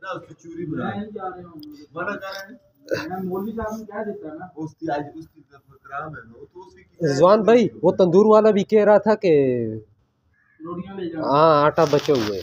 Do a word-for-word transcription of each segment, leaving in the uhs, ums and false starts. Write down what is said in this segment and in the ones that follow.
ना उसकी चूरी बना नहीं जा रहे हो मना कर रहे हैं मैं मौलवी साहब ने क्या देता है ना उसकी आज उसकी प्रोग्राम है वो तो उसकी रिजवान भाई वो तंदूर वाला भी कह रहा था कि रोटियां ले जाओ हाँ आटा बचे हुए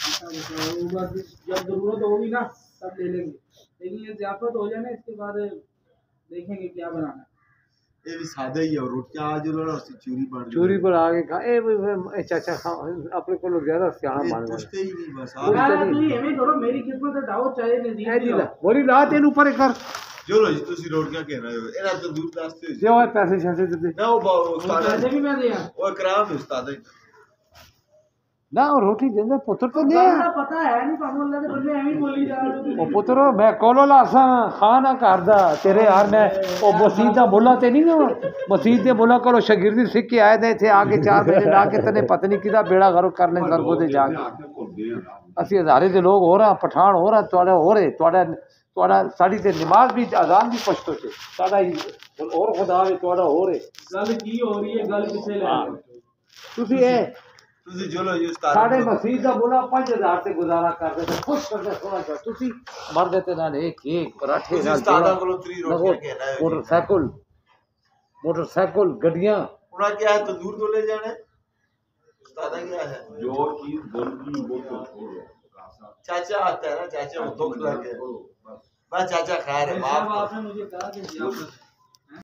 जब जरूरत होगी ना तब ले लेंगे लेकिन ये ज़ियाफ़त हो जाए ना इसके बाद देखेंगे क्या बनाना है ये भी सादा ही है रोटियां आज उन्होंने उसकी चूरी बन चूरी पर आगे खा ए चाचा खा अपने को लोग ज्यादा सियाना मान गए पूछते ही नहीं बस यार तू एਵੇਂ करो मेरी खिदमत है दावत चाहे नजीब ए जी ला बोरी ला तेन ऊपर कर जो रोज ਤੁਸੀਂ ਰੋਟੀਆਂ ਕਹਿ ਰਹੇ ਹੋ ਇਹਨਾਂ ਤੋਂ ਦੂਰ ਦੱਸਦੇ ਜੇ ਉਹ ਪੈਸੇ ਛੱਡੇ ਤੇ ਨਾ ਉਹ ਉਸਤਾਦ ਪੈਸੇ ਵੀ ਮੈਂ ਦਿਆਂ ਉਹ ਕਰਾਮ ਹੈ ਉਸਤਾਦ ना रोटी देंदे पुत्र तो दे पता है नहीं पागल अल्लाह दे बंदे एਵੇਂ बोली जा रहे ओ पुत्र मैं कोलो लासा खाना करदा तेरे यार मैं ओ मसीद दा बोला ते नहीं ना मसीद दे बोला करो शागिर्दी सीख के आए थे आके चार बजे ला के तने पत्नी किदा बेड़ा घर करने सरगो दे जाके असि हजारे दे लोग हो रहा पठान हो रहा तोड़े हो रहे तोड़ा तोड़ा साडी ते नमाज भी अजान भी पछतो छे साडा ही और खुदा वे तोड़ा हो रहे गल की हो रही है गल किसे ले तुसी ए ਤੁਸੀਂ ਜੋ ਲੋ ਉਸਤਾਦ ਸਾਡੇ ਮਸਜਿਦ ਦਾ ਬੋਲਾ पाँच हज़ार ਤੇ ਗੁਜ਼ਾਰਾ ਕਰਦੇ ਤੇ ਖੁਸ਼ ਕਰਦੇ ਸੋਣਾ ਚਾ ਤੁਸੀਂ ਮਰਦੇ ਤੇ ਨਾਲ ਇੱਕ ਇੱਕ ਪਰਾਠੇ ਨਾਲ ਉਸਤਾਦਾਂ ਕੋਲੋਂ ਤਰੀ ਰੋਟੀਆਂ ਕਹਿਣਾ ਹੈ ਮੋਟਰਸਾਈਕਲ ਮੋਟਰਸਾਈਕਲ ਗੱਡੀਆਂ ਉਹਨਾਂ ਕਿਹਾ ਹੈ ਤੰਦੂਰ ਤੋਂ ਲੈ ਜਾਣਾ उस्तादा क्या है जो चीज गंदी वो तो छोड़ो चाचा आता है ना चाचा को दुख लग गया बस चाचा खैर है माफ आपने मुझे कहा कि